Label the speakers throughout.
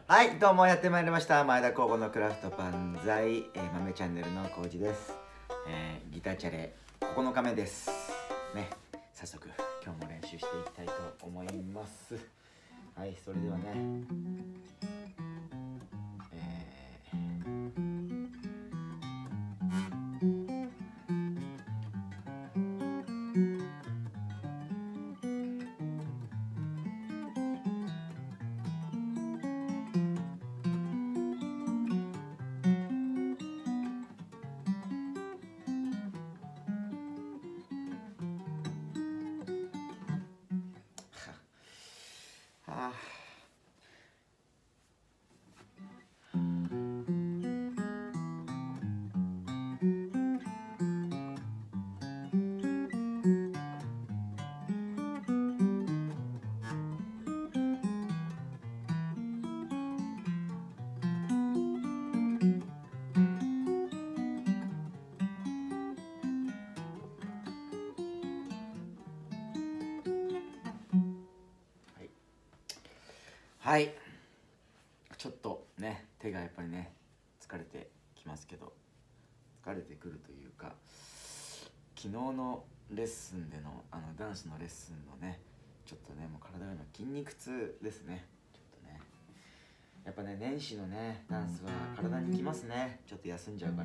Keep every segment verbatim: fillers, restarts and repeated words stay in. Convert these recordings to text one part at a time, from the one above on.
Speaker 1: はい、どうもやってまいりました前田工房のクラフトパン材、えー、豆チャンネルのコウジです、えー、ギターチャレここのかめですね。早速今日も練習していきたいと思います。はい、それではね、えーはあはい、ちょっとね手がやっぱりね疲れてきますけど、疲れてくるというか、昨日のレッスンでのあのダンスのレッスンのね、ちょっとねもう体が今筋肉痛ですね。ちょっとねやっぱね年始のねダンスは体にきますね。ちょっと休んじゃうから。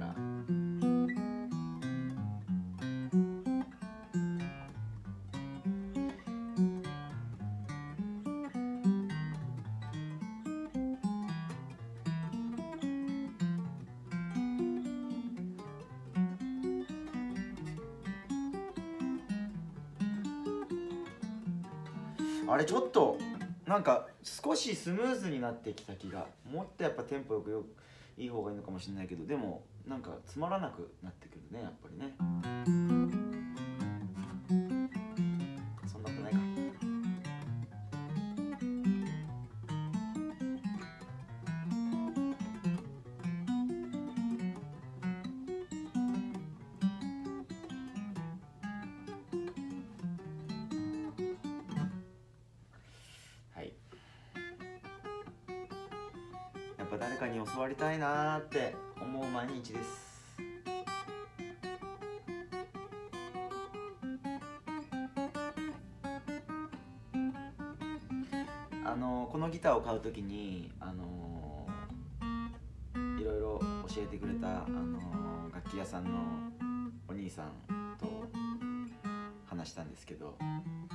Speaker 1: あれちょっとなんか少しスムーズになってきた気が、もっとやっぱテンポよくよいい方がいいのかもしれないけど、でもなんかつまらなくなってくるね、やっぱりね。そんなことないか。はい、やっぱ誰かに教わりたいなーって思う毎日です。あのこのギターを買うときにあのいろいろ教えてくれた、あの楽器屋さんのお兄さんと話したんですけど、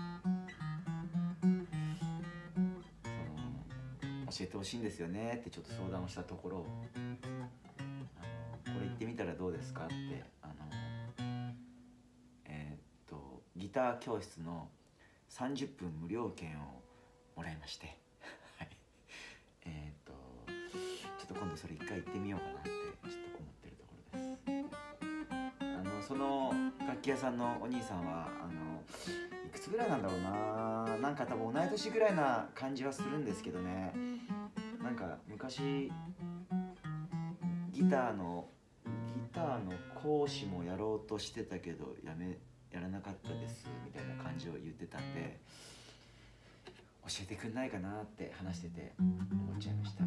Speaker 1: 教えてほしいんですよねってちょっと相談をしたところ、あのこれ行ってみたらどうですかって、あのえー、っとギター教室のさんじゅっぷん無料券をもらいまして、えっとちょっと今度それ一回行ってみようかなってちょっと思ってるところです。あのその楽器屋さんのお兄さんはあのいくつぐらいなんだろうな、なんか多分同い年ぐらいな感じはするんですけどね、なんか昔ギターのギターの講師もやろうとしてたけどやめやらなかったですみたいな感じを言ってたんで、教えてくんないかなって話してて思っちゃいました。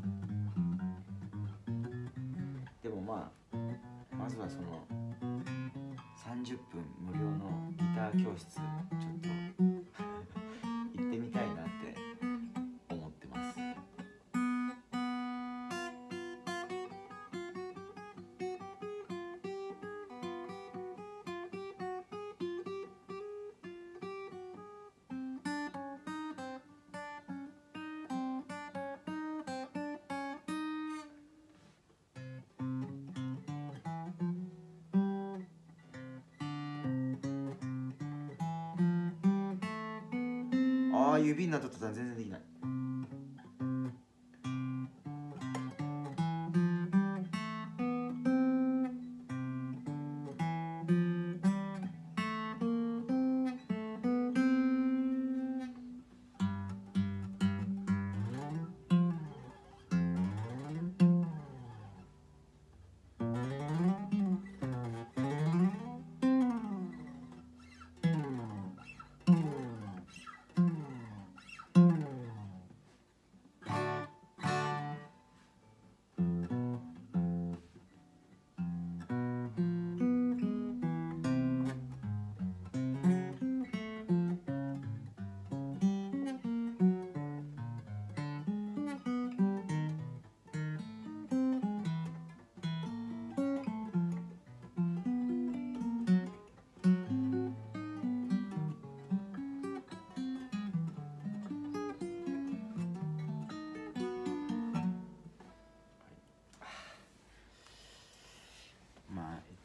Speaker 1: でもまあまずはそのさんじゅっぷん無料のギター教室ちょっと行ってみたいなって思ってます。ああ、指になった途端全然できない。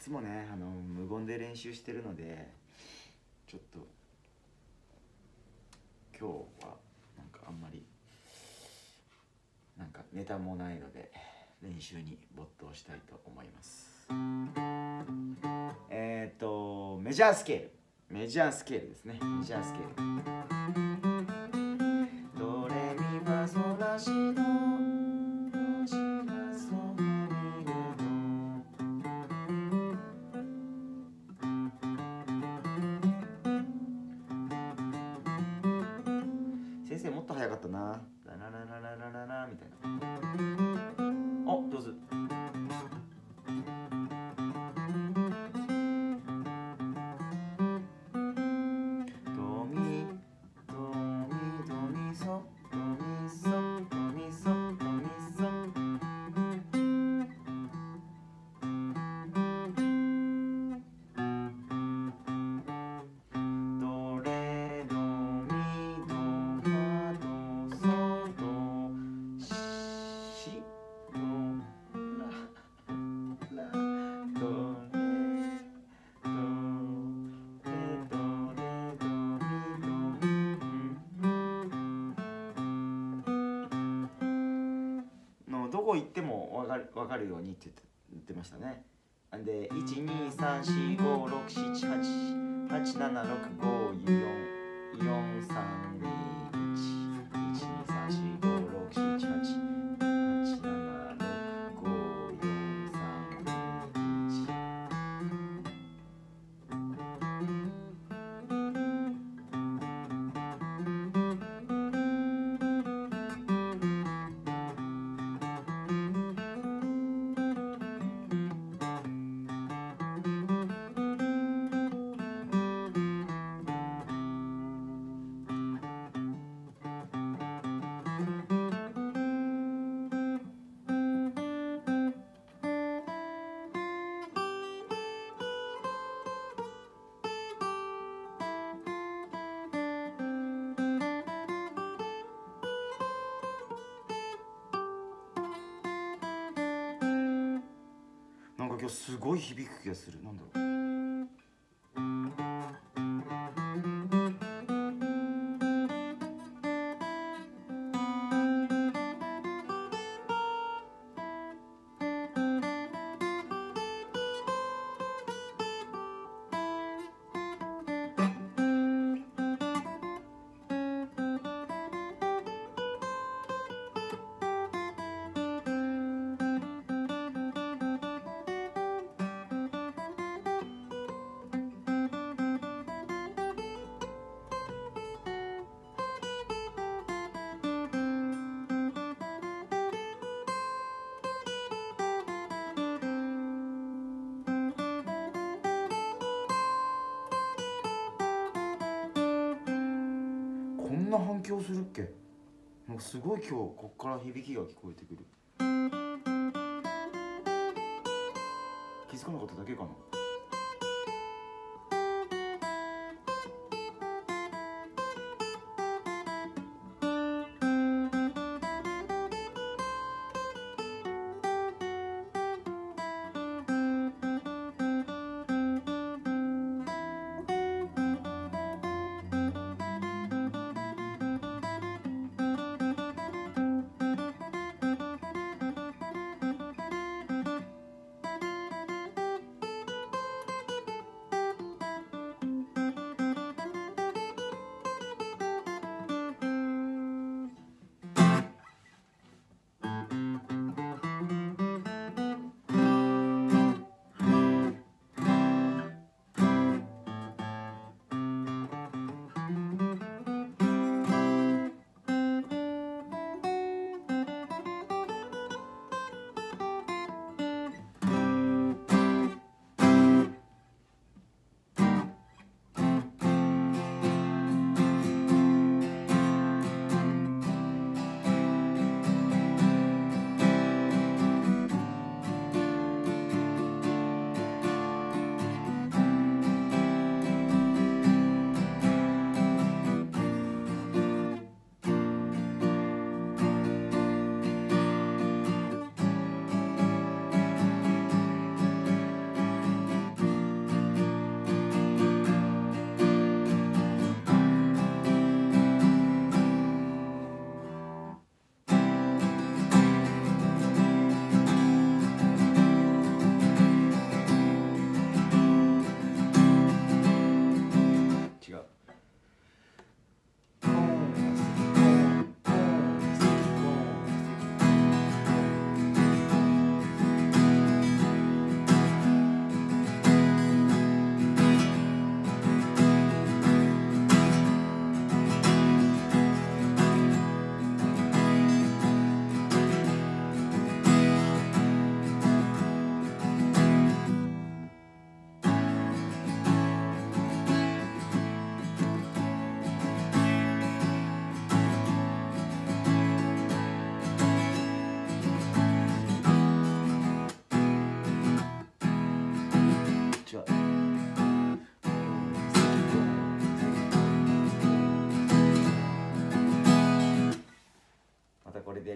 Speaker 1: つもねあの無言で練習してるので、ちょっと今日はなんかあんまりなんかネタもないので練習に没頭したいと思います。えっとメジャースケールメジャースケールですね。メジャースケール、ドレミファソラシドドシラソファミレド。先生もっと早かったな。ララララララララみたいな。お、どうぞ。どこ行っても分かる、分かるようにって言ってましたね。でいちにさんしごろくしちはちはちななろくごよんよんさんにいちいちにさんしごろくしちはちはちななろくごよんさんにいち。なんか今日すごい響く気がする。なんだろう。こんな反響するっけ。なんかすごい今日こっから響きが聞こえてくる。気づかなかっただけかな。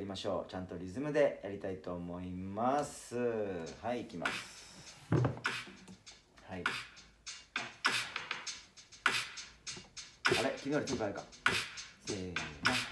Speaker 1: りましょう。ちゃんとリズムでやりたいと思います。はい、いきます。はい。あれ、君よりテンポあるか。せーの。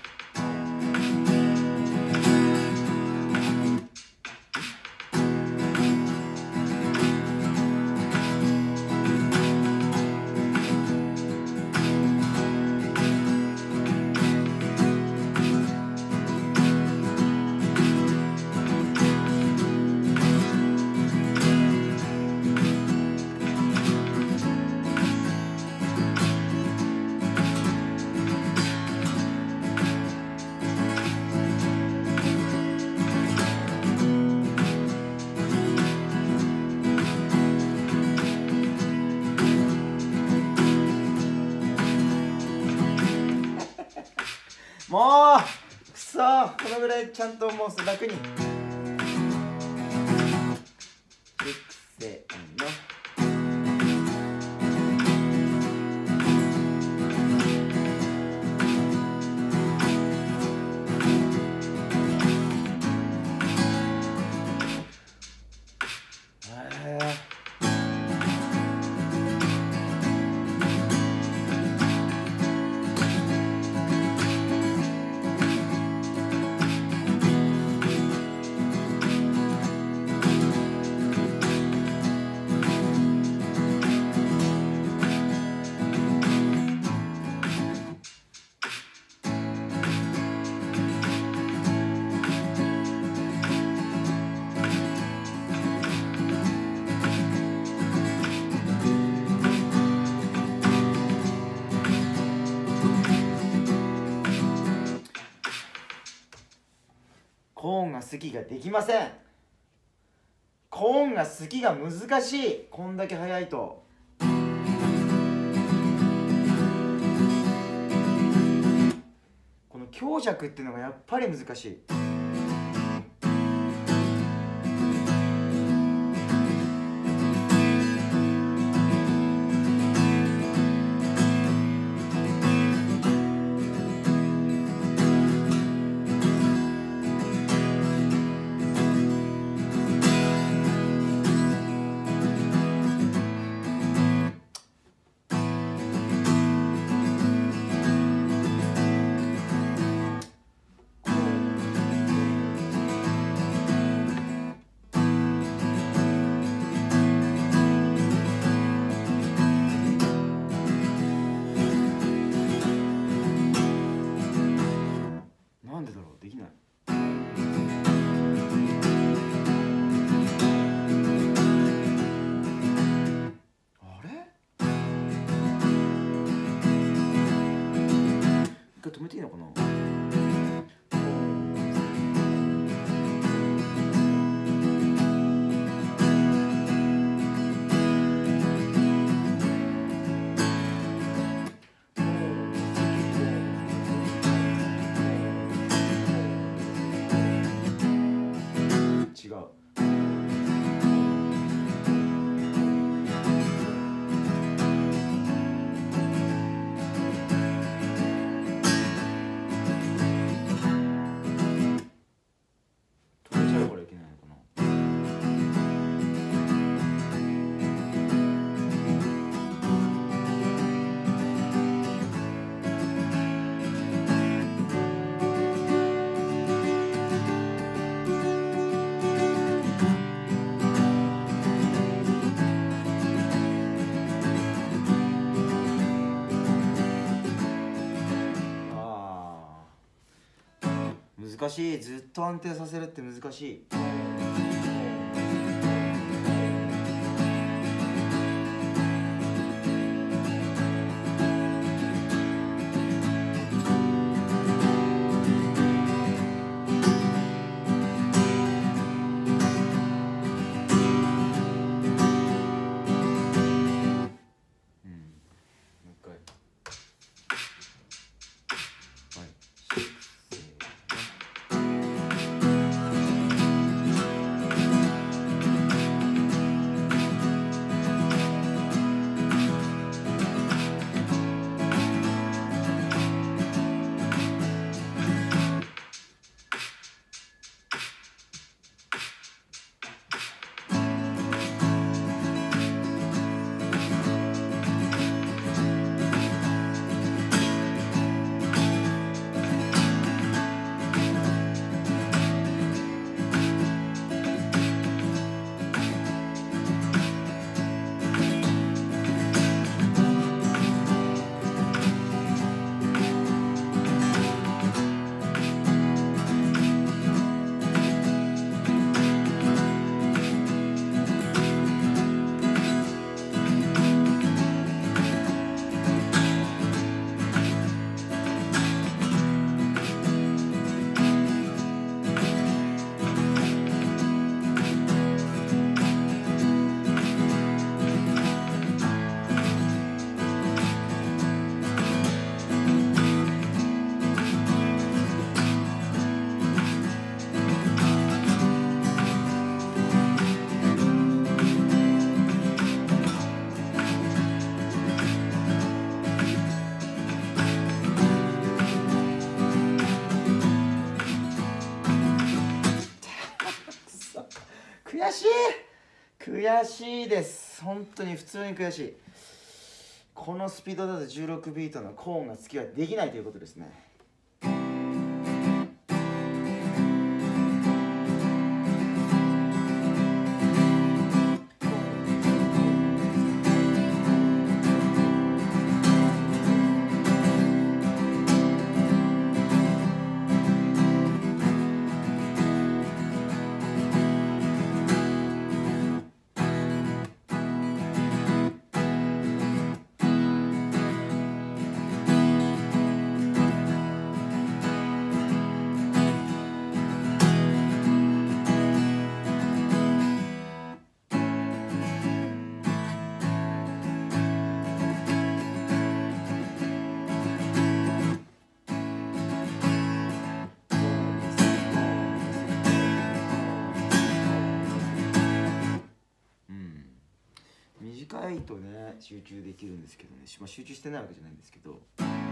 Speaker 1: もうくそー、このぐらいちゃんともう楽にせーの。コーンが好きができません。コーンが好きが難しい。こんだけ速いと。この強弱っていうのがやっぱり難しい。なんでだろう、できない。あれ？一回止めていいのかな？違う。止めちゃうからいけないのかな。難しい。ずっと安定させるって難しい。 悔しい悔しいです。本当に普通に悔しい。このスピードだとじゅうろくビートの高音が付きはできないということですね。短いとね集中できるんですけどね、まあ、集中してないわけじゃないんですけど。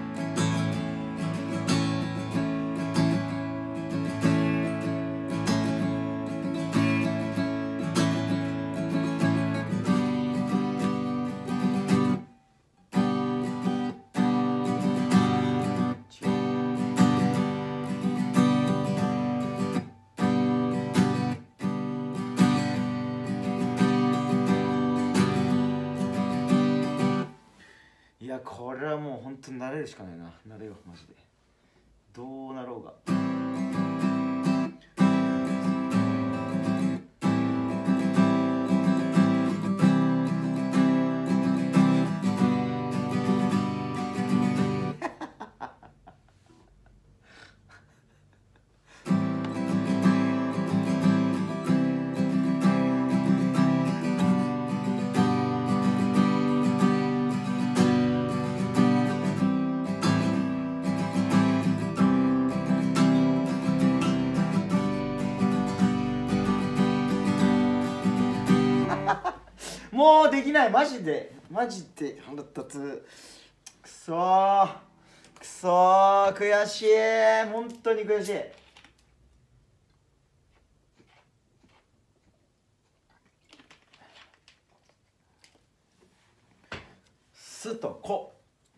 Speaker 1: いやこれはもう本当に慣れるしかないな。慣れよマジで。どうなろうが。もうできないマジでマジで腹立つ。くそーくそー悔しい本当に悔しい。すとこ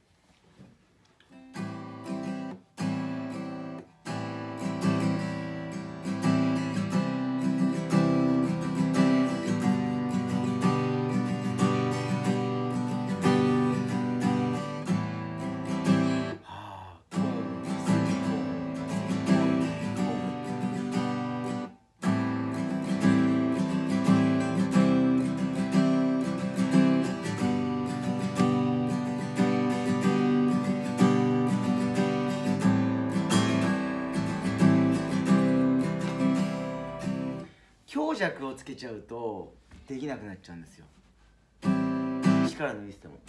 Speaker 1: 強弱をつけちゃうとできなくなっちゃうんですよ。力抜いてても。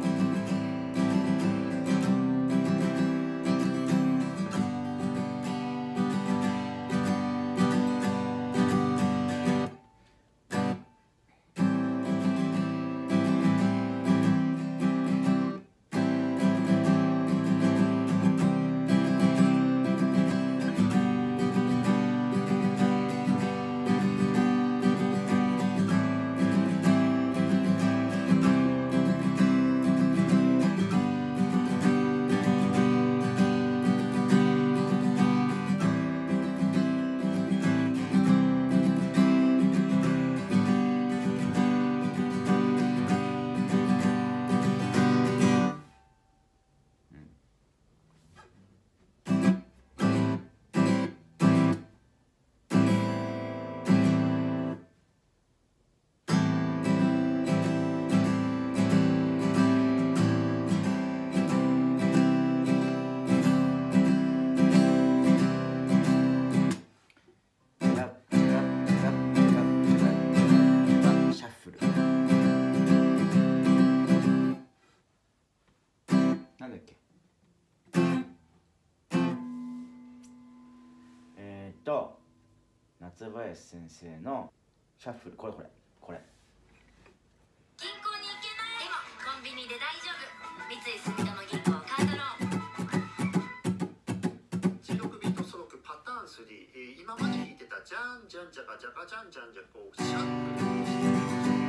Speaker 1: なんだっけえー、っと夏林先生のシャッフル。これこれこれ
Speaker 2: 銀行に行けないでもコンビニで大丈夫。三井住友銀行カードローン。
Speaker 3: じゅうろくビートソロクパターンスリー、えー今まで弾いてたたじゃんじゃんじゃかじゃかじゃんじゃんじゃこうシャッフルしてみましょう。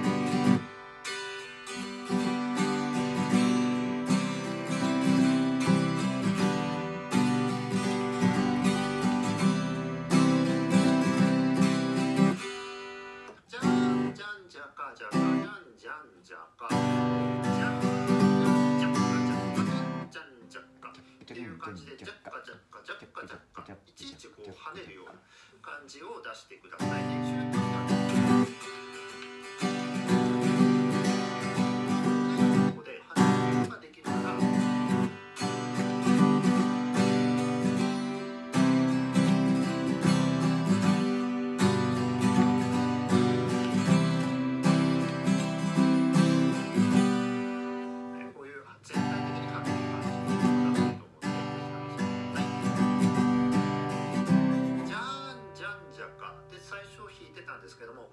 Speaker 3: じゃんじゃんじゃかじゃかじゃんじゃんじゃかじゃんじゃかじゃかじゃんじゃかっていう感じでジャッカジャッカジャッカジャッカいちいちこう跳ねるような感じを出してください。練習としてはここで跳ねることができるからこういう全体的に跳ねる感じになると思うので、ぜひ試してください。じゃんじゃんじゃかで最初弾いてたんですけども、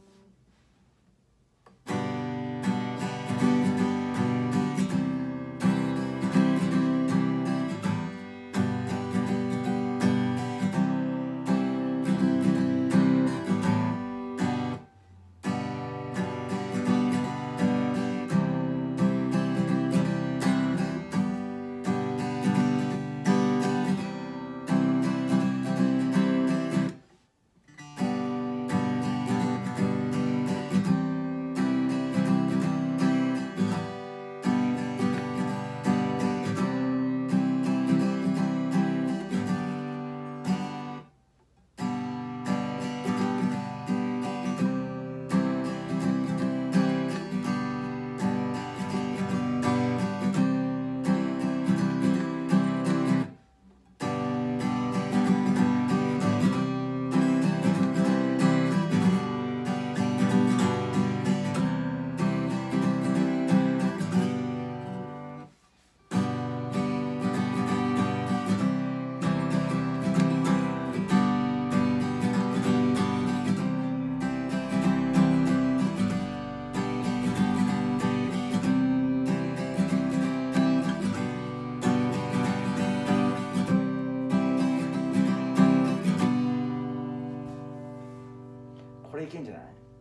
Speaker 1: これいけんじゃない？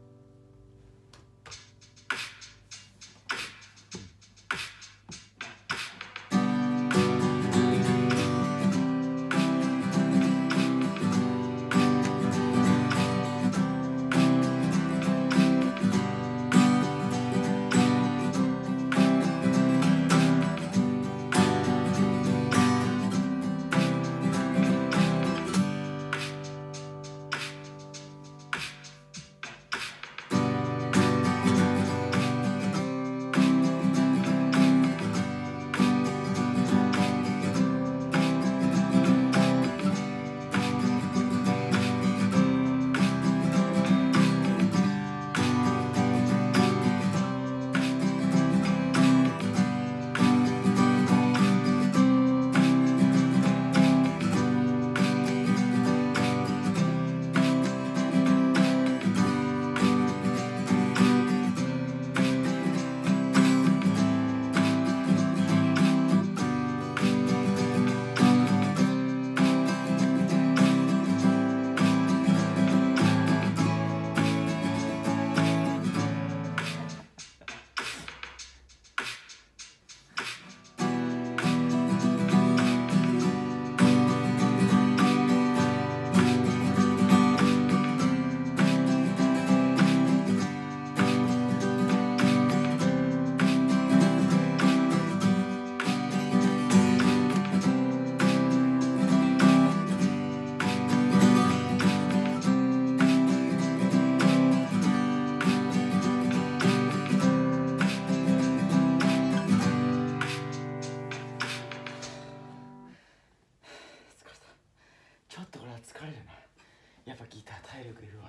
Speaker 1: ちょっとこれは疲れるな。やっぱギター体力いるわ。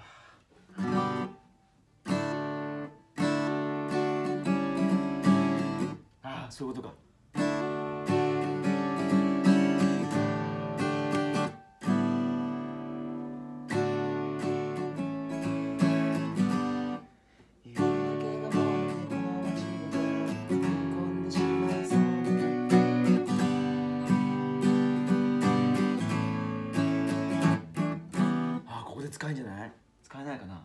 Speaker 1: ああ、そういうことか。疲ないかな。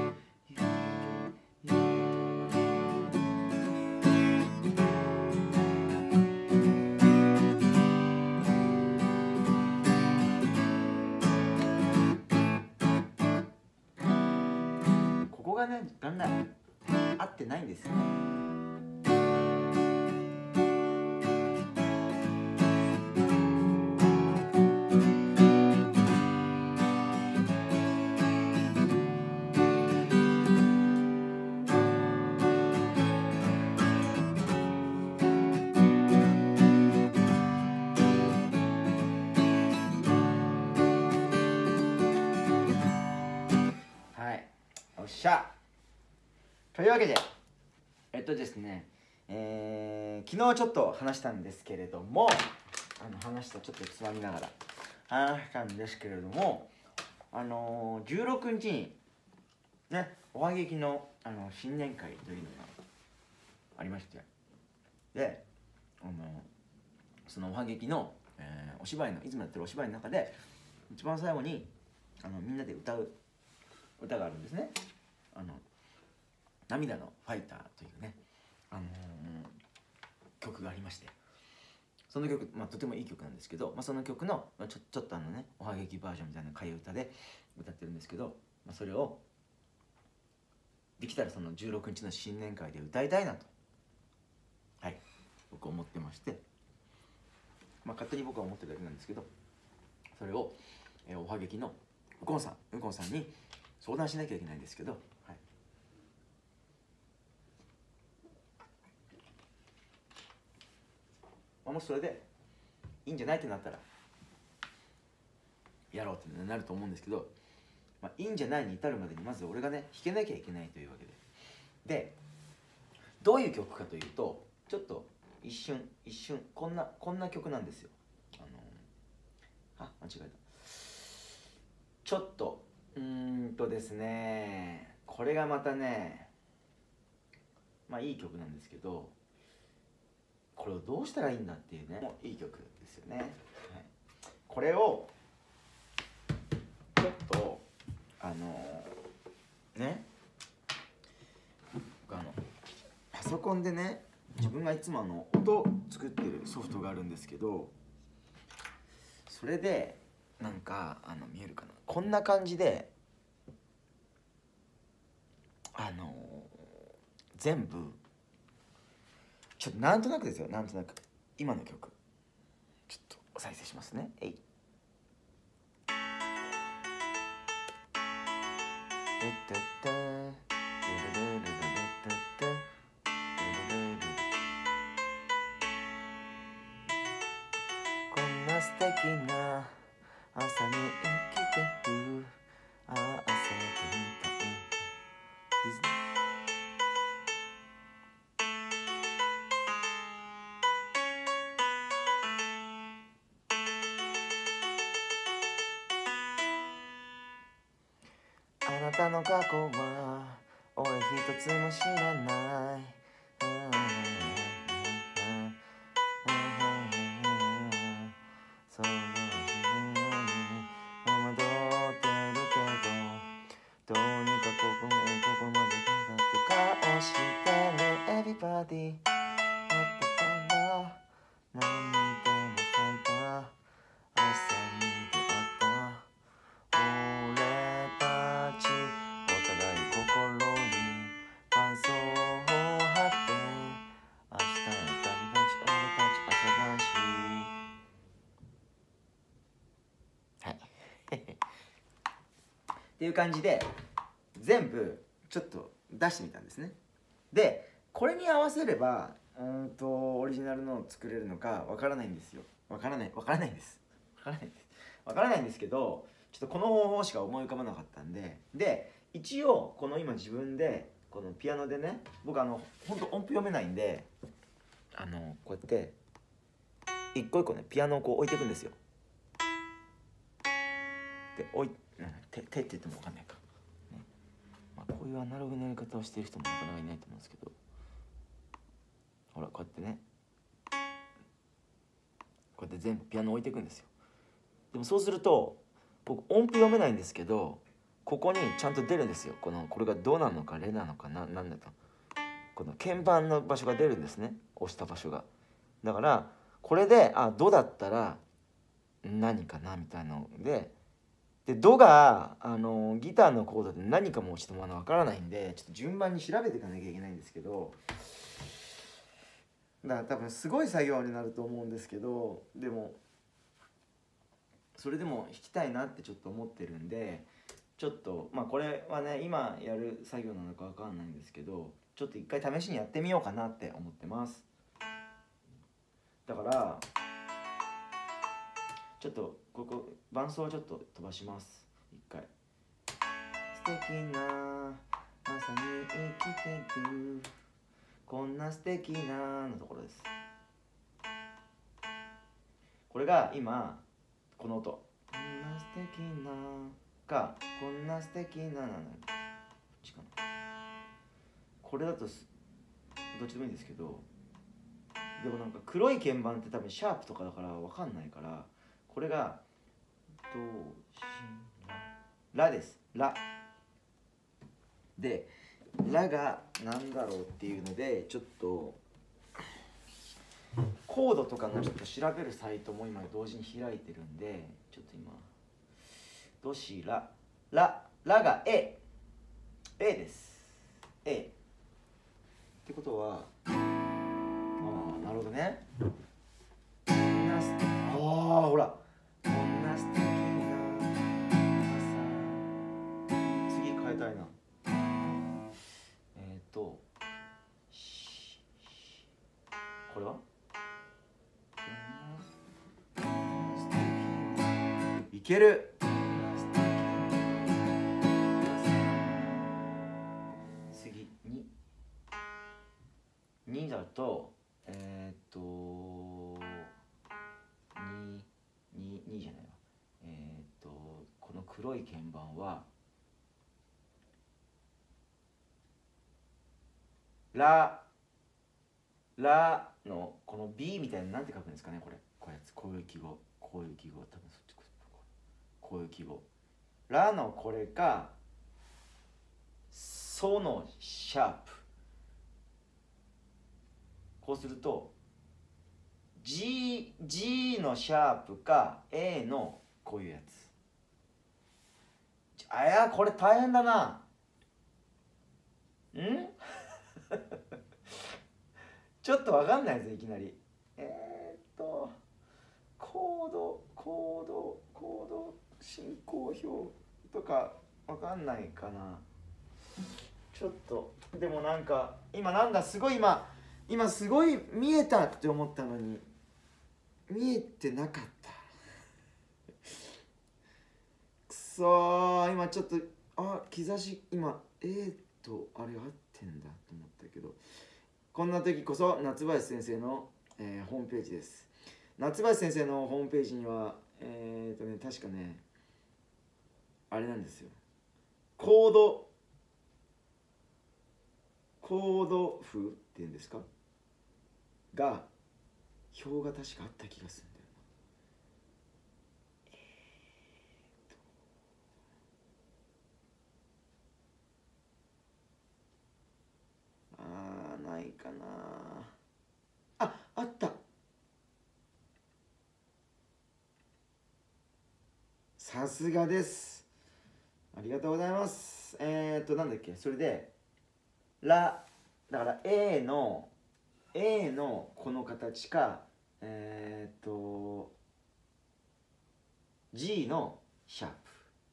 Speaker 1: ここがねだんだん合ってないんですよ。よっしゃ。というわけでえっとですね、えー、昨日ちょっと話したんですけれども、あの話したちょっとつまみながら話したんですけれども、あのー、じゅうろくにちにねおはげきの、あの新年会というのがありまして、で、あのー、そのおはげきの、えー、お芝居のいつもやってるお芝居の中で一番最後にあのみんなで歌う歌があるんですね。あの涙のファイターというね、あのー、曲がありまして、その曲、まあ、とてもいい曲なんですけど、まあ、その曲のちょ、ちょっとあのねおはげきバージョンみたいな替え歌で歌ってるんですけど、まあ、それをできたらそのじゅうろくにちの新年会で歌いたいなと、はい僕思ってまして、まあ、勝手に僕は思ってるだけなんですけど、それを、えー、おはげきの右近さん右近さんに相談しなきゃいけないんですけど、はい、まあ、もしそれでいいんじゃないってなったらやろうってなると思うんですけど、まあ、いいんじゃないに至るまでにまず俺がね弾けなきゃいけないというわけで、でどういう曲かというと、ちょっと一瞬一瞬こんなこんな曲なんですよ。あのー、あ間違えた。ちょっとうーんとですね、これがまたね、まあいい曲なんですけど、これをどうしたらいいんだっていうね、もういい曲ですよね。はい、これをちょっとあのー、ね、あのパソコンでね、自分がいつもあの音作ってるソフトがあるんですけど、それでなんかあの見えるかな、こんな感じであのー、全部ちょっとなんとなくですよ、なんとなく今の曲ちょっと再生しますね。えいこんな素敵な朝に生きてる、ああ朝みたい。あなたの過去は俺一つも知らない、そう戸惑ってるけど、どうにかここここまでだって顔してる Everybody あったから涙の咲いた朝に出会った俺たち、お互い心に伴奏を張って明日の旅立ち、俺たち朝だし、はいっていう感じで全部ちょっと出してみたんですね。でこれに合わせればうんとオリジナルのを作れるのかわからないんですよ。わからないわからないんですわからないんですわからないんですけど、ちょっとこの方法しか思い浮かばなかったんで、で一応この今自分でこのピアノでね、僕あのほんと音符読めないんで、あのこうやって一個一個ねピアノをこう置いていくんですよ。で置い手手って言っても分かんないか、ね、まあ、こういうアナログのやり方をしてる人もなかなかいないと思うんですけど、ほらこうやってねこうやって全部ピアノ置いていくんですよ。でもそうすると僕音符読めないんですけど、 ここにちゃんと出るんですよ。このこれがドなのかレなのかな、なんだとこの鍵盤の場所が出るんですね、押した場所が。だからこれであドだったら何かなみたいなので、でドがあのギターのコードで何かもちょっとまだ分からないんで、ちょっと順番に調べていかなきゃいけないんですけど、だから多分すごい作業になると思うんですけど、でもそれでも弾きたいなってちょっと思ってるんで、ちょっとまあこれはね今やる作業なのか分かんないんですけど、ちょっと一回試しにやってみようかなって思ってます。だからちょっとここ伴奏をちょっと飛ばします。一回素敵な朝に生きてるこんな素敵なのところです。これが今この音、こんな素敵なかこんな素敵ななんだ、こっちかな。これだとどっちでもいいんですけど、でもなんか黒い鍵盤って多分シャープとかだから分かんないから、これがドシララです。ラでラがなんだろうっていうので、ちょっとコードとかのちょっと調べるサイトも今同時に開いてるんで、ちょっと今ドシラララが A A です。 A ってことは、ああなるほどね。こんなすてああほらこんな素敵な朝、次変えたいな。えっ、ー、とこれはいける。次ににだとえっ、ー、とにににじゃないわ。えっ、ー、とこの黒い鍵盤はララのこの B みたいな、なんて書くんですかねこれ。こういうやつ、こういう記号、こういう記号、多分そっちこういう記号。ラのこれかソのシャープ。こうすると G, G のシャープか A のこういうやつ。あやこれ大変だな。んちょっとわかんないですいきなり。えー、っとコードコードコード進行表とかわかんないかな。ちょっとでもなんか今なんだすごい今今すごい見えたって思ったのに見えてなかった。くそー、今ちょっとあ兆し今 A とあれ合ってんだと思ったけど、こんな時こそ夏林先生の、えー、ホームページです。夏林先生のホームページにはえっ、ー、とね確かねあれなんですよ、コードコード譜っていうんですかが表が確かあった気がするんだよな。あーないかなあ。あった。さすがです、ありがとうございます。えー、っとなんだっけ、それでラだから A の A のこの形かえー、っと G のシャー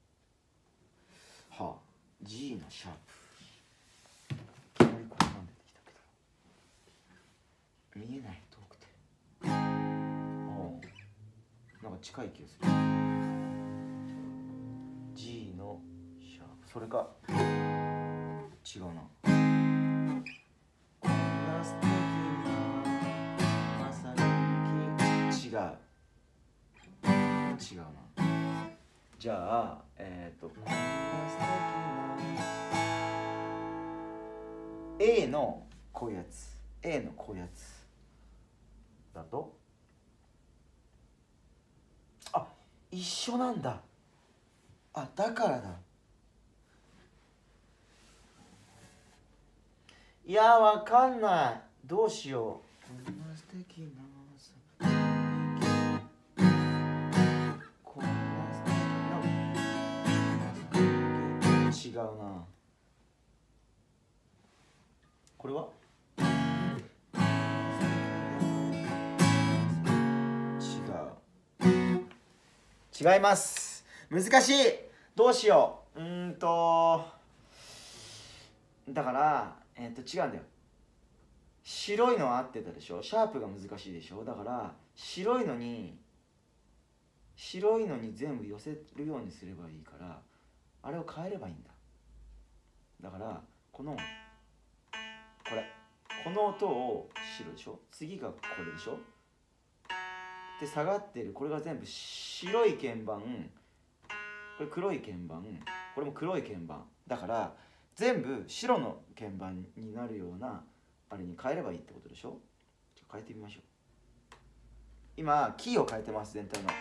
Speaker 1: プはあ G のシャープ、いきなりこんなん出てきたけど見えない遠くて、ああなんか近い気がする。 G のシャープ、それか違うな。こんな素敵な朝にき違う違うな。じゃあえっ、ー、とこんな素敵な A のこういうやつ A のこういうやつだとあ一緒なんだ。あだからだいやわかんない。どうしよう。こんな素敵なこんな素敵な違うな。これは違う。違います。難しい。どうしよう。うーんとだからえっと違うんだよ。白いのは合ってたでしょ。シャープが難しいでしょ。だから白いのに白いのに全部寄せるようにすればいいから、あれを変えればいいんだ。だからこのこれこの音を白でしょ。次がこれでしょ。で下がってるこれが全部白い鍵盤、これ黒い鍵盤、これも黒い鍵盤だから、全部白の鍵盤になるようなあれに変えればいいってことでしょ。ちょっと変えてみましょう。今キーを変えてます。全体の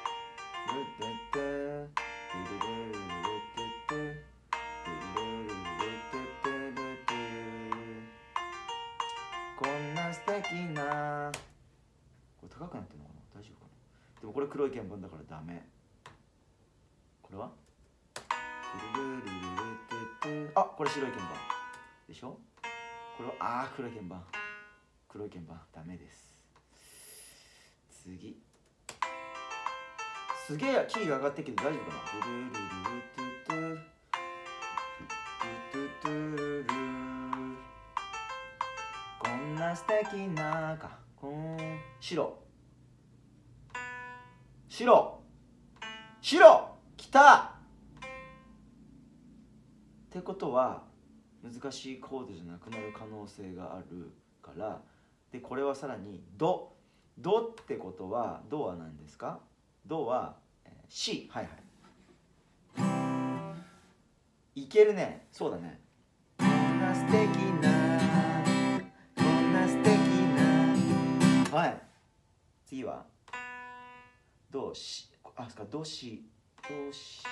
Speaker 1: こんな素敵な、これ高くなってるのかな。大丈夫かな。でもこれ黒い鍵盤だからダメ。これはあ、これ白い鍵盤でしょ。これはあー黒い鍵盤、黒い鍵盤ダメです。次すげえキーが上がってるけど大丈夫かな。こんな素敵なかこん白白白きたってことは難しいコードじゃなくなる可能性があるから、でこれはさらにドドってことはドは何ですか。ドは C。 はいはいいけるね。そうだね。こんな素敵なこんな素敵な、はい。次はドシ、あすかドシドシ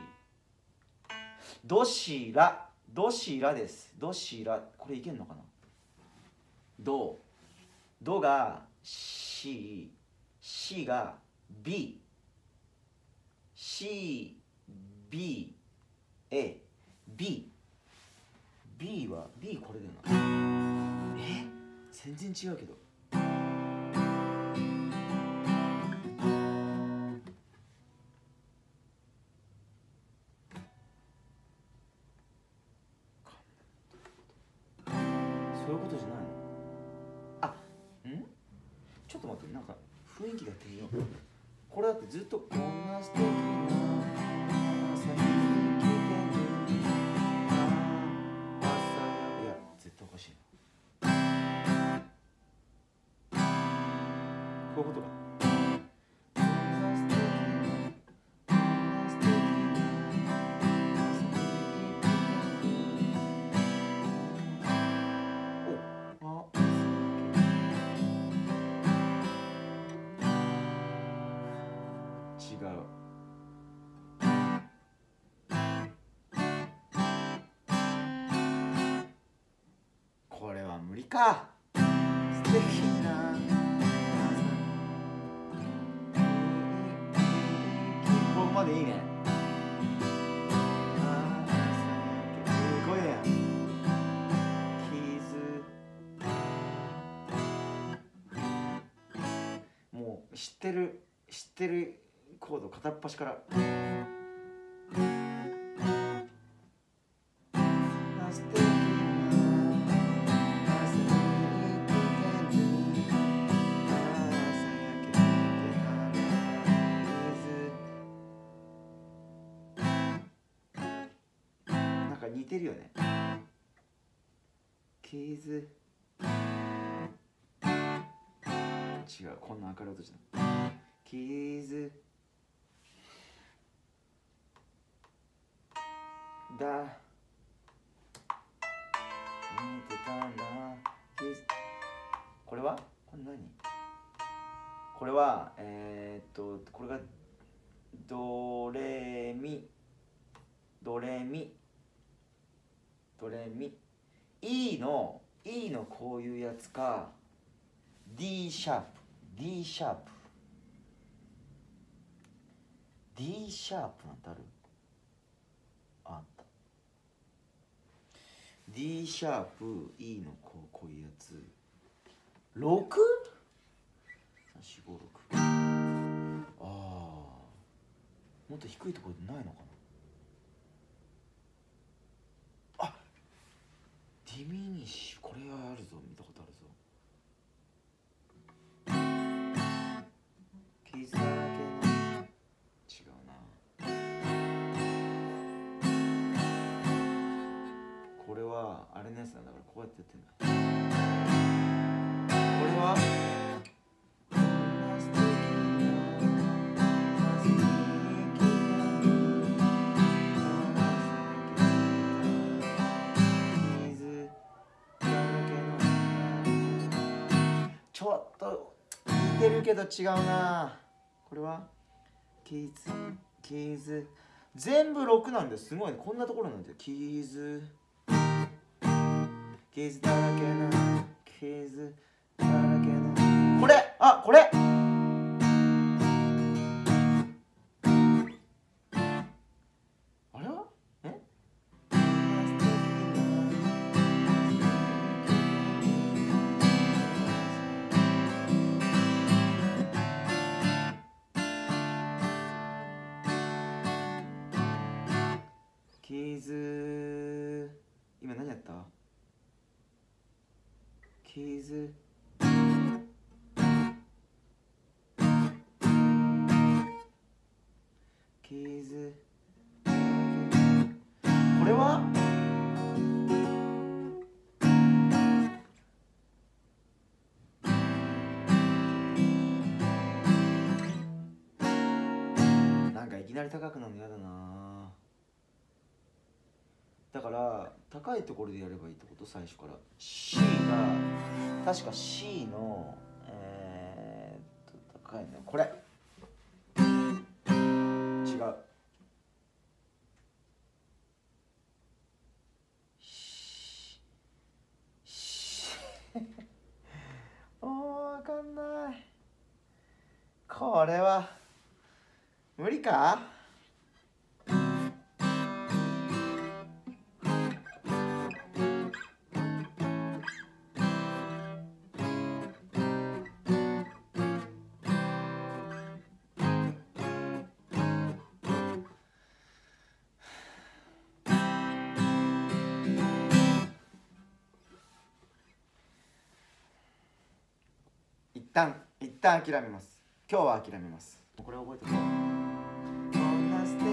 Speaker 1: ドシラドシラです。ドシラ、これいけんのかな。ドドが C、 C が B、 C、 B、 A、 B、 B は B これだよな。え全然違うけど。そういうことじゃないの。あんちょっと待って、なんか雰囲気だってみよう。これだってずっとこんな素敵な朝に来てる朝や、いや絶対おかしいな。こういうことか。違う。これは無理か。素敵なここまでいいね。すごいね。もう知ってる知ってるコード片っ端から。なんか似てるよね。傷違う、こんな明るい音じゃない。傷だ見てたな。これはこれ何。これはえー、っとこれがドレミドレミドレミ E の E のこういうやつか D シャープ D シャープ D シャープなんてある？あった。 D シャープ E のこうこういうやつ ろく？ さん、よん、ご、ろく。ああ、もっと低いところでないのかな。あ、ディミニッシュ、これはあるぞ、見たことあるぞ。傷だらけの、違うな。これはあれのやつなんだから、こうやってやってんだ。これはちょっと似てるけど違うな。これは傷傷全部ろくなんです。すごいね、こんなところなんで傷傷だらけの傷だらけのこれ、あ、これあれはえ傷、今何やった？傷傷これはなんかいきなり高くなるの嫌だな。だから高いところでやればいいってこと？最初から C が確か C のえー、っと高いのこれ違うおー、わかんない。これは無理か？一旦一旦諦めます。今日は諦めます。これ覚えておこう。こんな素敵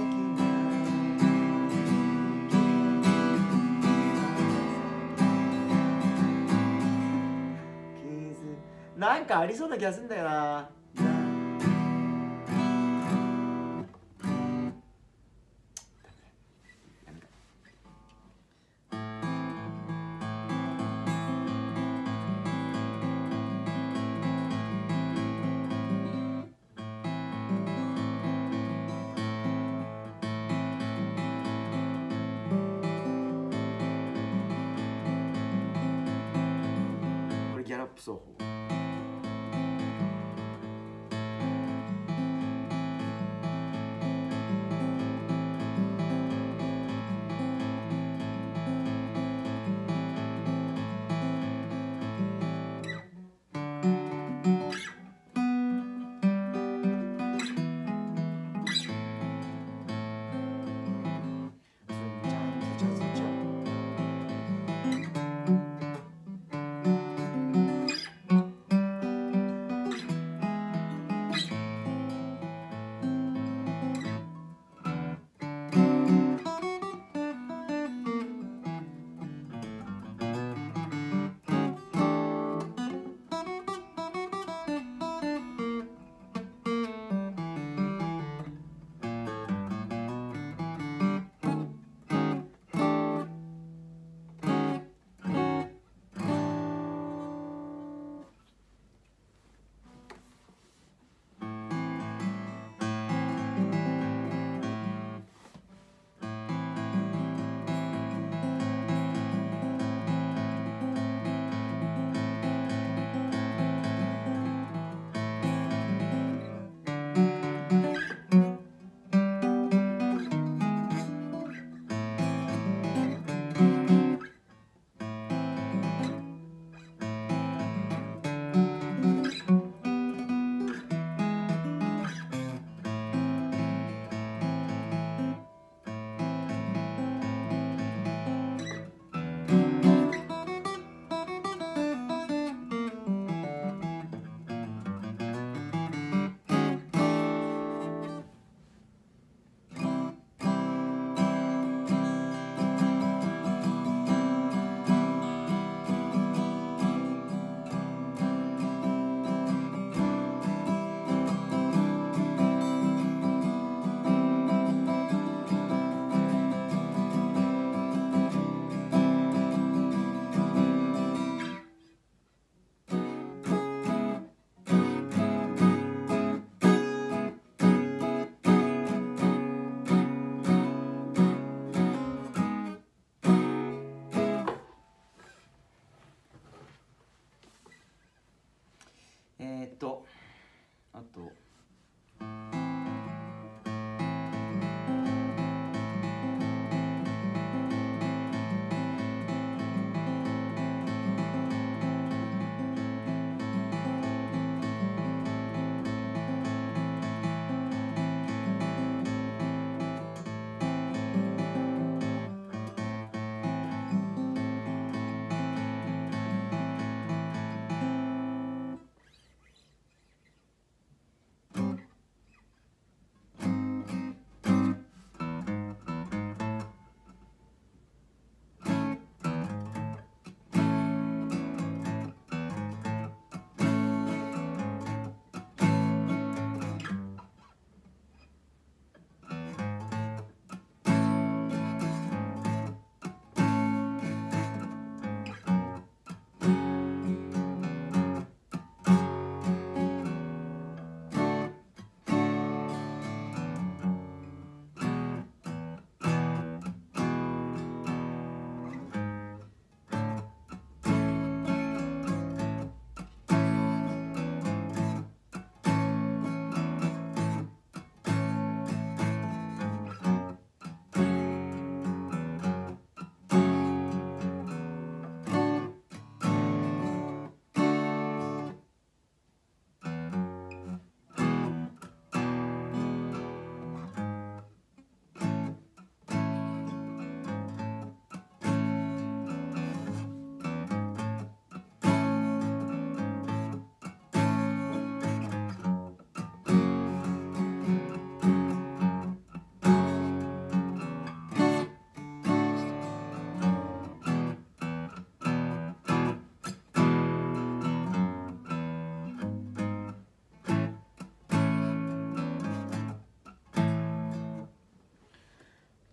Speaker 1: ななんかありそうな気がするんだよな。ギャラップ奏法。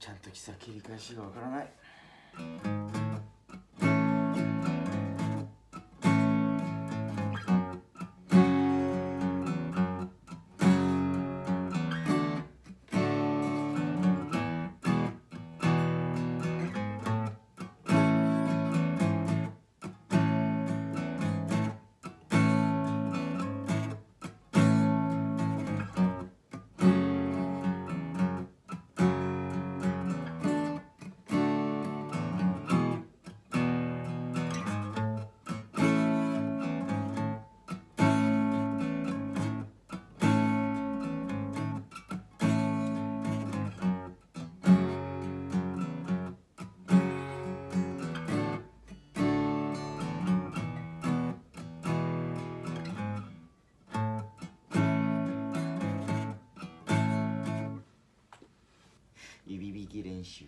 Speaker 1: ちゃんとさ切り返しがわからない。指引き練習。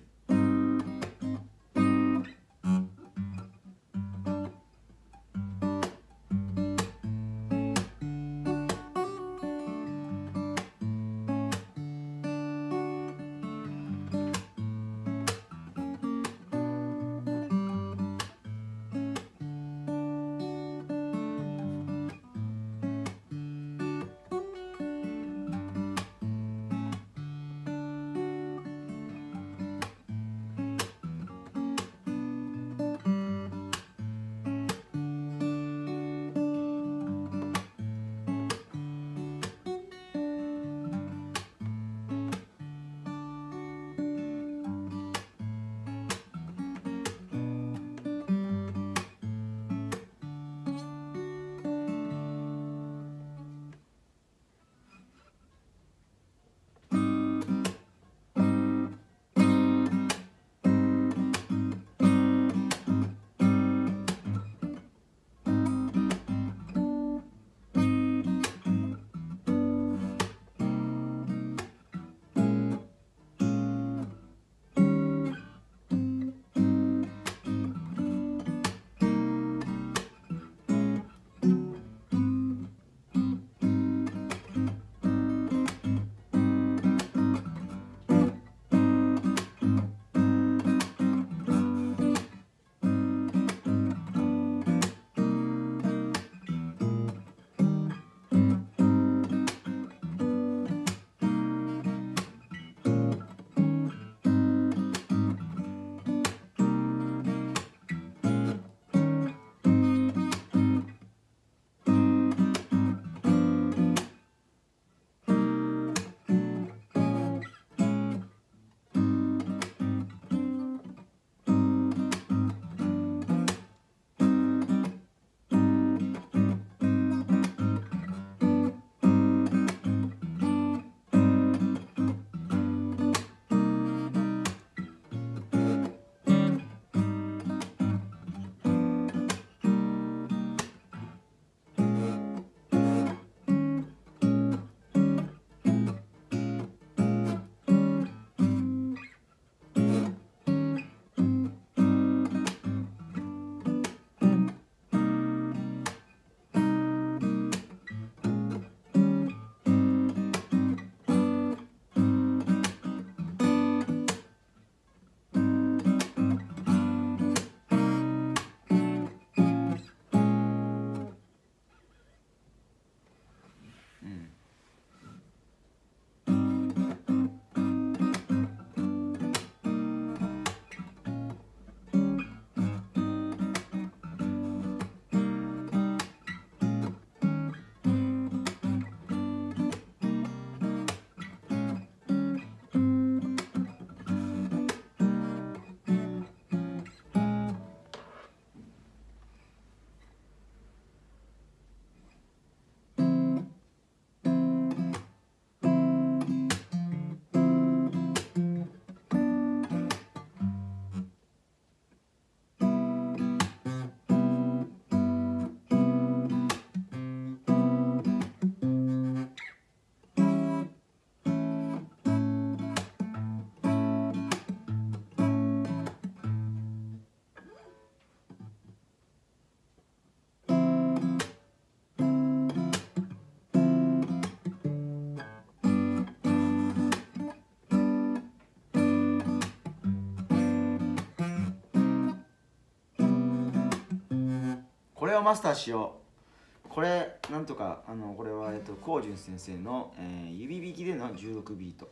Speaker 1: これをマスターしよう。これなんとかあのこれはえっとコウジュン先生の、えー、指弾きでのじゅうろくビート。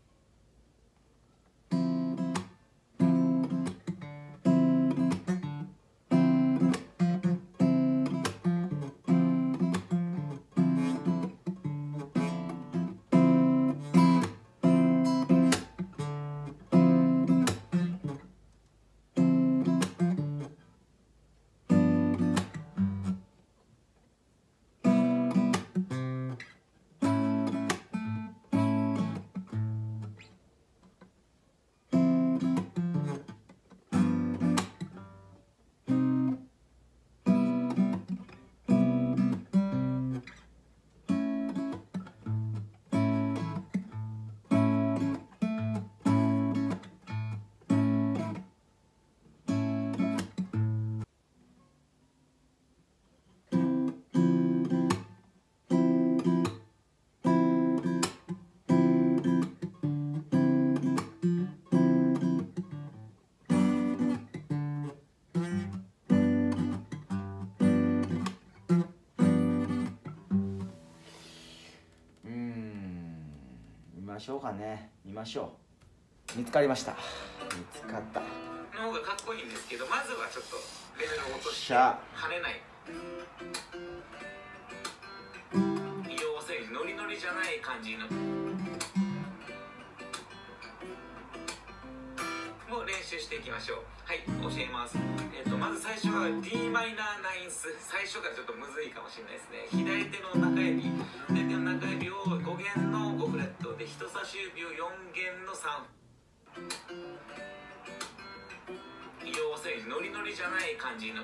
Speaker 1: 見ましょうかね。見ましょう。見つかりました。見つかった
Speaker 4: の方がかっこいいんですけど、まずはちょっとレベルを落として
Speaker 1: 跳
Speaker 4: ねない、要するにノリノリじゃない感じのも練習していきましょう。はい、教えます。えっとまず最初は ディー マイナーナインス。最初からちょっとむずいかもしれないですね。左手の中指、左手の中指をご弦のごフレットで、人差し指をよん弦のさん。要するにノリノリじゃない感じの。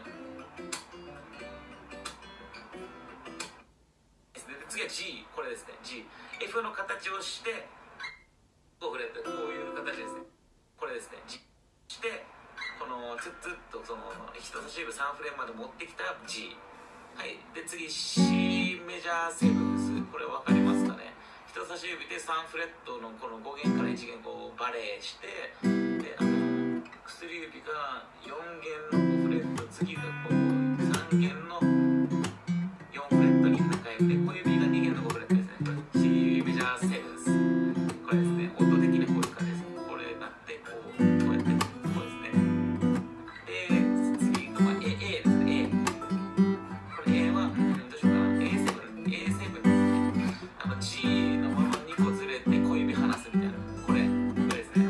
Speaker 4: 次は G、 これですね。 G、 F の形をしてごフレット、こういう形ですね。これですね。 G してこのツッツッとその人差し指さんフレームまで持ってきた G。 はい、で次 C メジャーセブンス。これ分かりますかね。人差し指でさんフレットのこのご弦からいち弦こうバレーして、であの薬指がよん弦のごフレット、次がこうさん弦のよんフレットに中指で、小指がに弦のごフレットですね。これ C メジャーセブンス。これですね。音的にこういう感じです。これがあってこうこうやってこうですね。で次が、まあ、A, A ですね。A、 これ A は、うん、どうしようかな。 エーセブン エーセブン ですね。あの G のままにこずれて小指離すみたいな、これこれですね。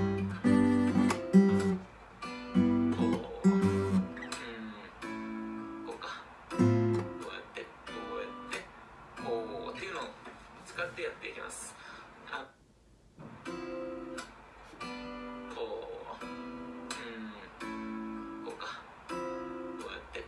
Speaker 4: こう、うん、こうか、こうやってこうやってこうっていうのを使ってやっていきます。あ、こう、うん、こうか、こうやって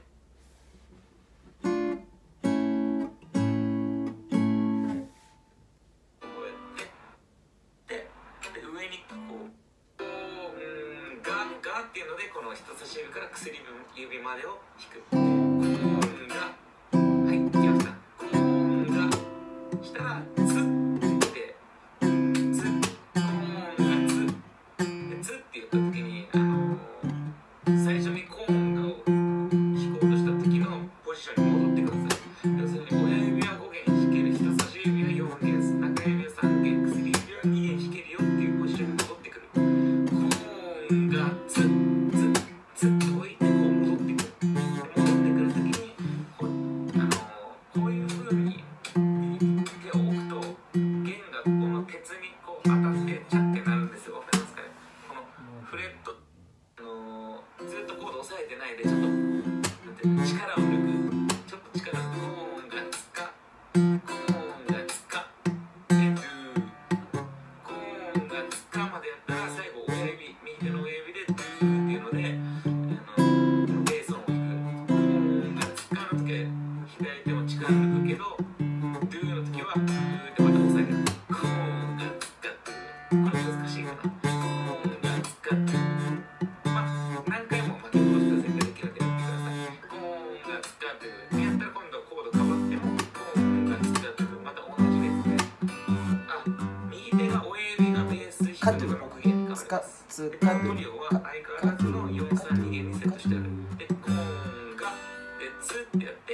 Speaker 4: こうやってで、で上にこうこう、うん、ガガっていうのでこの人差し指から薬指までを弾く。コーンが、はい、できました。コーンがしたらツってツ、コーンがツで、ツって言った時にあのー、最初にコーンを弾こうとした時のポジションに戻ってください。要するに親指はご弦弾ける、人差し指はよん弦、中指はさん弦、薬指はに弦弾けるよっていうポジションに戻ってくる。コーンがツツツッと置いてこう戻ってくる。で戻ってくる時にこう、あのー、こういう風に手を置くと弦がここの鉄にこう当たってチャッてなるんですよ。わかりますかね。このフレット、あのー、ずっとコード押さえてないでちょっとなんていうの、力を抜く、ちょっと力を、コーンがつか、コーンがつかでドゥー、コーンがつかまでやったら最後親指、右手の親指でドゥーっていうので、あのこのベース音を弾く。コーンがつかの時は左手も力抜くけど、ドゥーの時はドゥーってまた押さえる。コーンがつかドゥー、これ難しいかな。コーンがつかドゥー、まあ何回も巻き戻した線ができるんでやってください。コーンがつかドゥーでやったら今度はコード変わってもコーンがつかドゥー、また同じですね。あ、右手が親指がベース弾くのがろく弦に変わり
Speaker 1: つか
Speaker 4: ます。
Speaker 1: つ
Speaker 4: で
Speaker 1: かで
Speaker 4: トリオは相変わらずのよんさんに弦にセットしてある。でコーンがでツってやって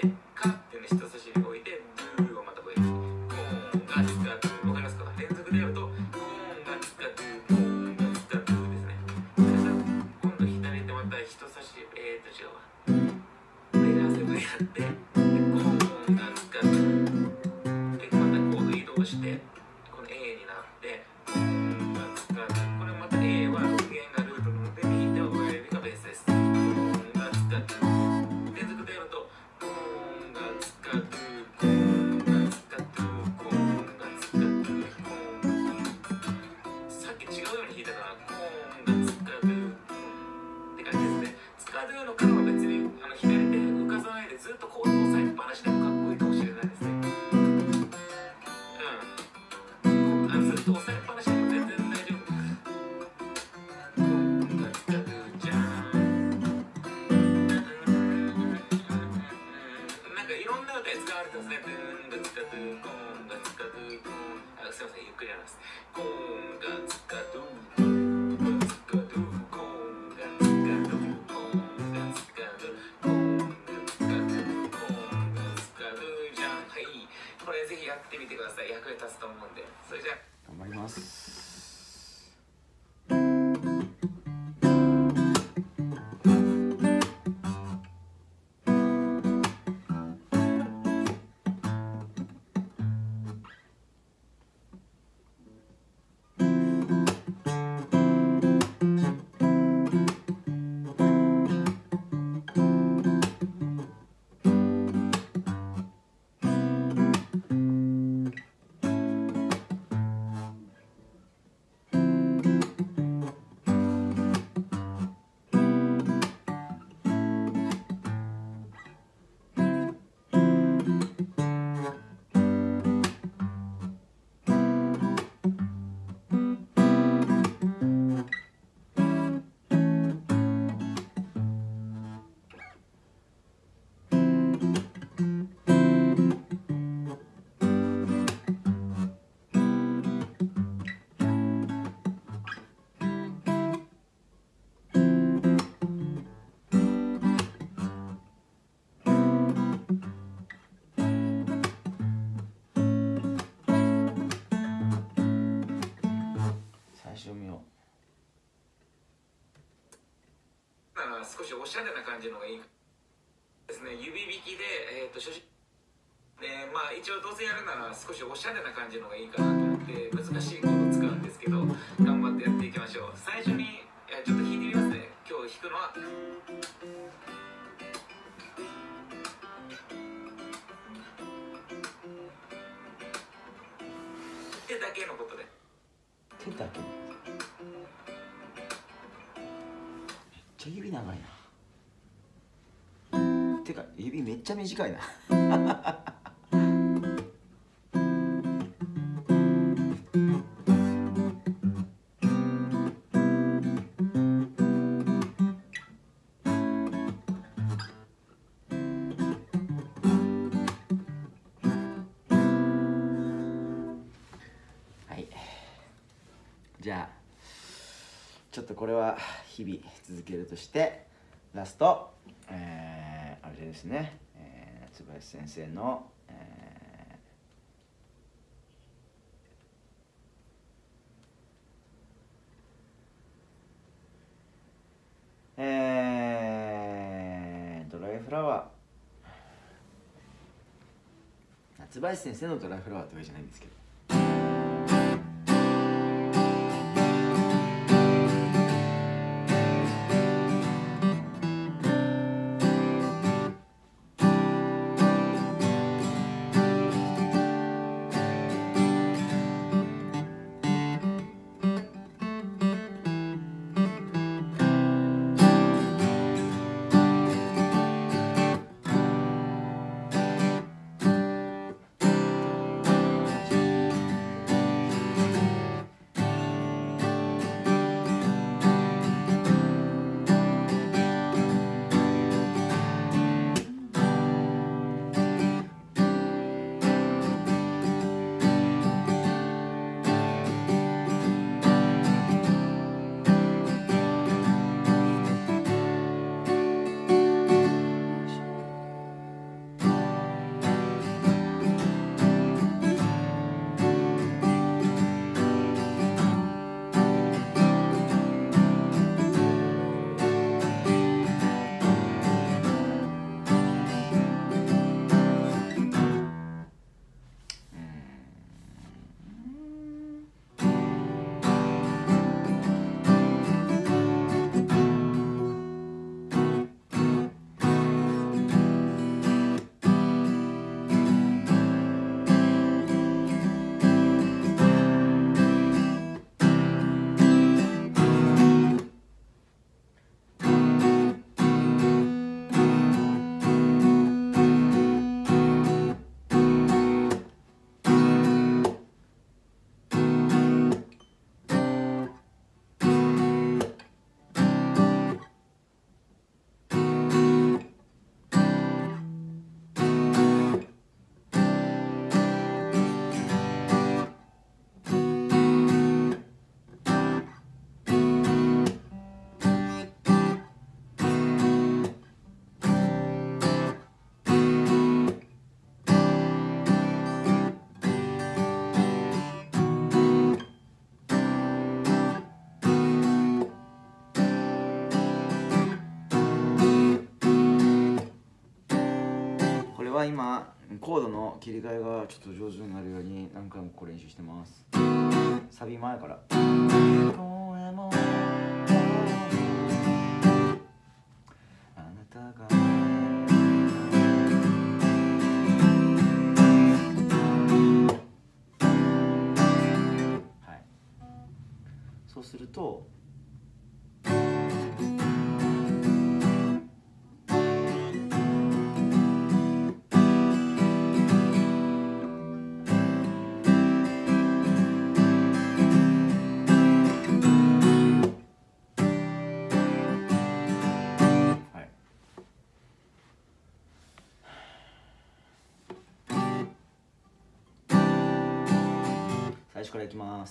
Speaker 4: ら少しおしゃれな感じのがいいですね。指弾きで、えー、と初心で、まあ一応どうせやるなら少しおしゃれな感じのがいいかなと思って難しいコードを使うんですけど、頑張ってやっていきましょう。最初にいやちょっと弾いてみますね。今日弾くのは手だけのことで。
Speaker 1: 手だけめっちゃ指長いな。てか指めっちゃ短いな。はい、じゃあちょっとこれは日々続けるとして、ラスト、えー、あれですね、えー、椿先生の、えーえー、ドライフラワー、夏林先生のドライフラワーってわけじゃないんですけど、今コードの切り替えがちょっと上手になるように何回もこれ練習してます。サビ前からあなたがはい、そうすると最初からいきます。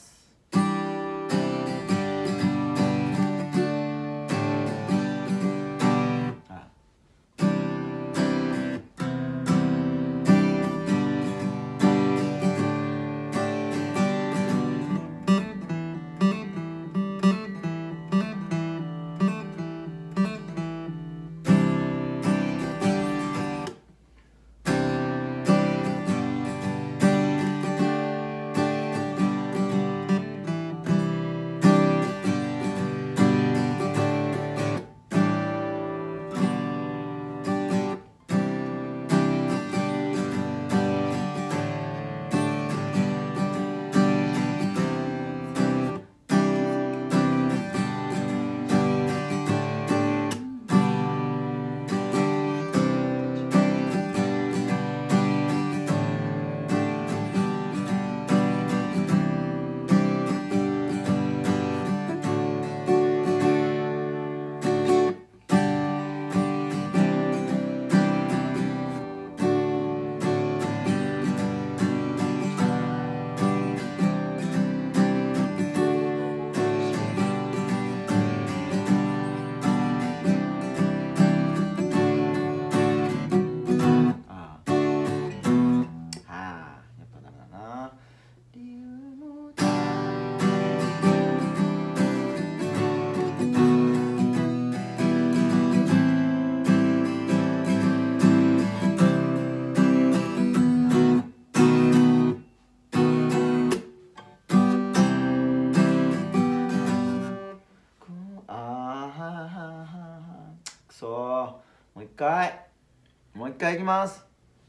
Speaker 1: もう一回もう一回いきます。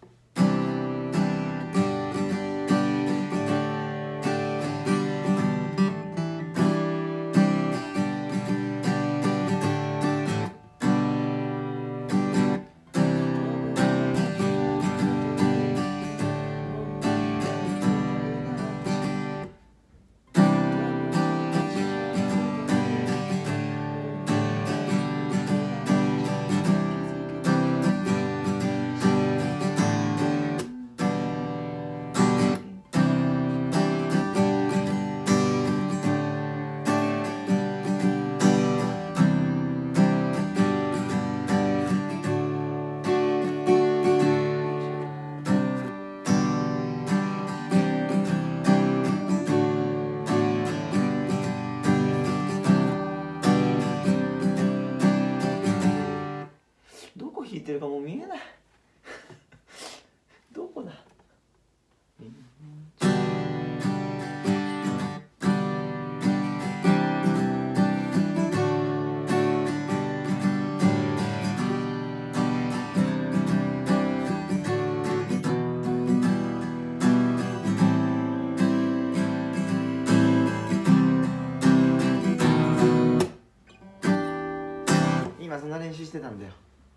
Speaker 1: 弾いてるかもう見えないどこだ。今そんな練習してたんだよ。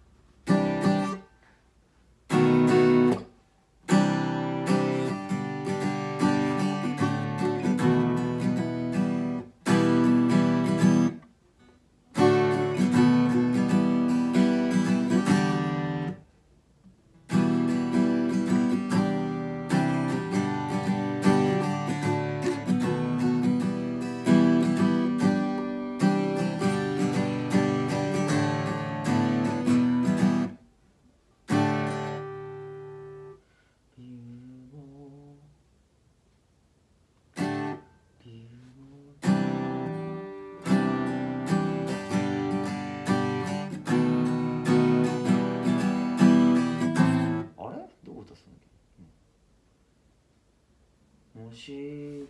Speaker 1: もし違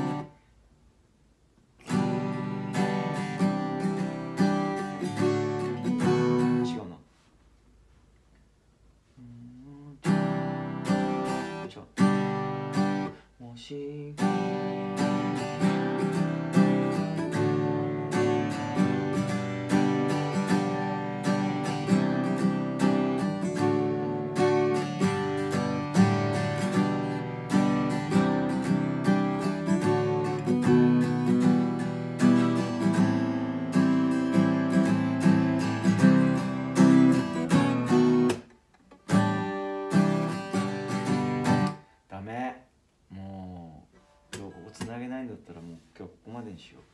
Speaker 1: うな。違う。もしダメ、もう今日ここつなげないんだったらもう今日ここまでにしよう。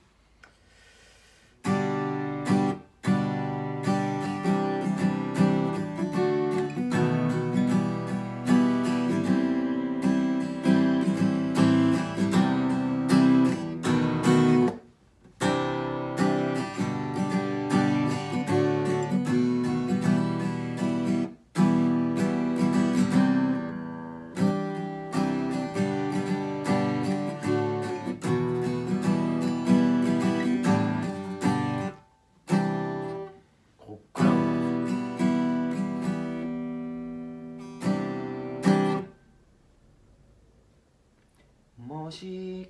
Speaker 1: もし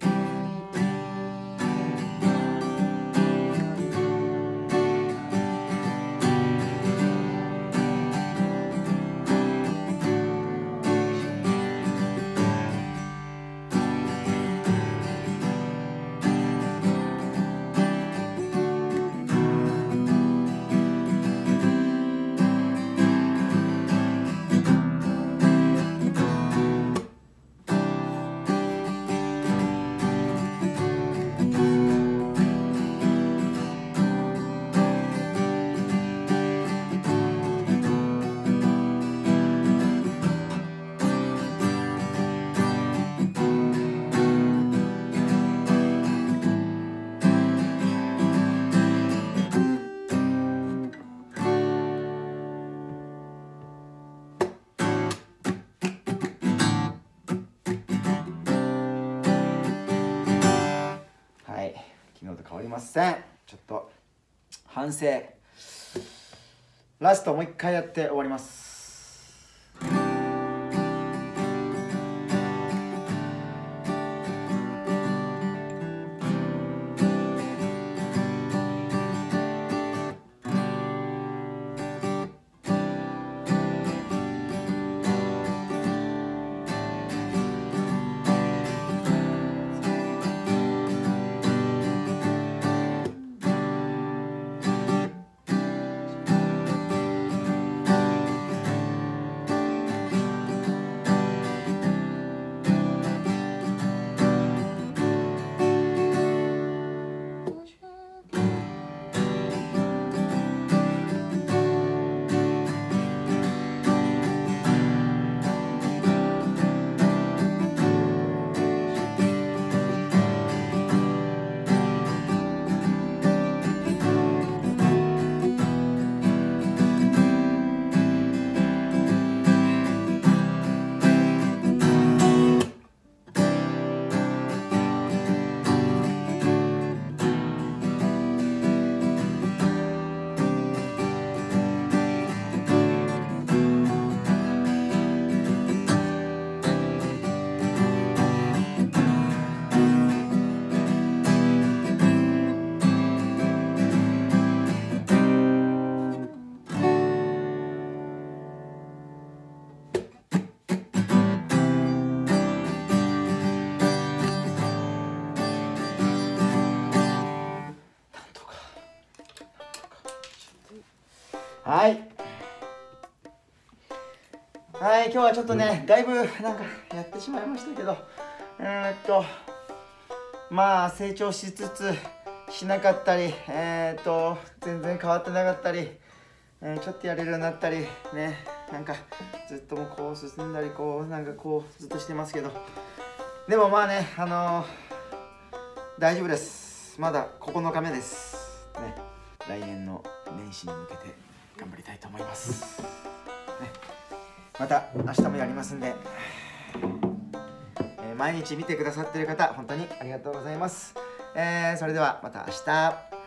Speaker 1: 昨日と変わりません。ちょっと反省。 ラストもう一回やって終わります。はいはい、今日はちょっとねだいぶなんかやってしまいましたけど、うーんとまあ成長しつつしなかったり、えー、っと全然変わってなかったり、えー、ちょっとやれるようになったりね、なんかずっともうこう進んだりこうなんかこうずっとしてますけど、でもまあね、あのー、大丈夫です。まだここのかめですね。来年の年始に向けて頑張りたいと思います、ね、また明日もやりますんで、えー、毎日見てくださってる方本当にありがとうございます。えー、それではまた明日。